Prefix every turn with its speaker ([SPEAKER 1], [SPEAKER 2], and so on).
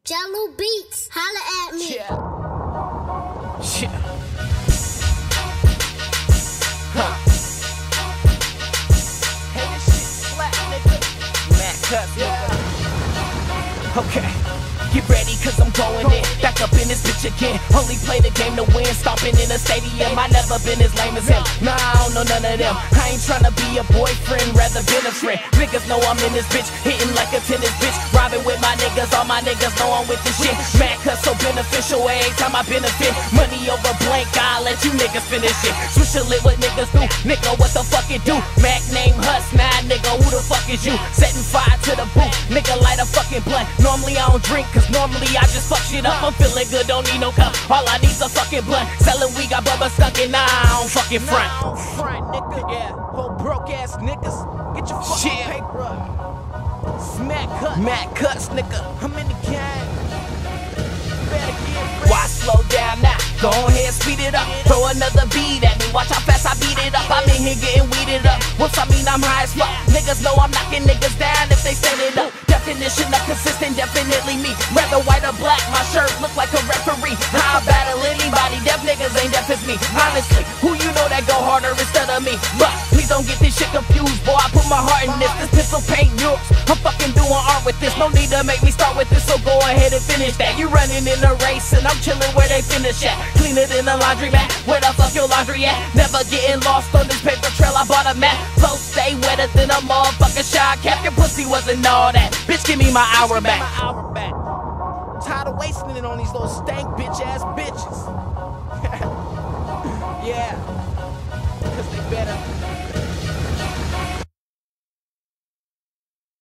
[SPEAKER 1] Jello Beats, holla at me.
[SPEAKER 2] Yeah. Huh. Hey, this shit slap, nigga. Matt Cuts, nigga. Okay. Get ready, cause I'm going in. Back up in this bitch again. Only play the game to win. Stomping in a stadium. I never been as lame as him. Nah, I don't know none of them. I ain't tryna be a boyfriend, rather been a friend. Niggas know I'm in this bitch, hitting like a tennis bitch. Robbing with my niggas, all my niggas know I'm with this shit. Mad cuz so beneficial every time I benefit. Money over blank, I'll let you niggas finish it. Switch a lit what niggas do. Nigga, what the fuck it do? Mac name Hus, nah nigga, who the fuck is you? Setting fire to the booth, nigga light a fucking blunt. Normally I don't drink, cause normally I just fuck shit up. I'm feeling good, don't need no cup. All I need's a fucking blunt. Selling weed, got Bubba stuck in, nah, I don't fucking front. Nah, I don't front, nigga, yeah. Whole broke ass niggas, get your fucking paper up. Smack Cuts, Matt Cuts, nigga, I'm in the game. Better get ready. Why slow down now? Go ahead, speed it up. Throw another beat at me, watch how fast I beat it up. I'm in here getting weeded up. What's I mean, I'm high as fuck. Niggas know I'm knocking niggas down if they stand it up. Definition of consistent, definitely me. Whether white or black, my shirt look like a referee. I'll battle anybody, deaf niggas ain't deaf as me. Honestly, who you know that go harder instead of me? But please don't get this shit confused, boy, I put my heart in this. This pencil paint yours, I'm fucking doing art with this. No need to make me start with this, so go ahead and finish that. You running in a race and I'm chilling where they finish at. Cleaner than a laundry mat, where the fuck your laundry at? Never getting lost on this paper trail, I bought a map. Flow stay wetter than a motherfucking shot cap. Your pussy wasn't all that. Bitch, give me my hour back. Tired of wasting it on these little stank bitch ass bitches. Yeah, cause they better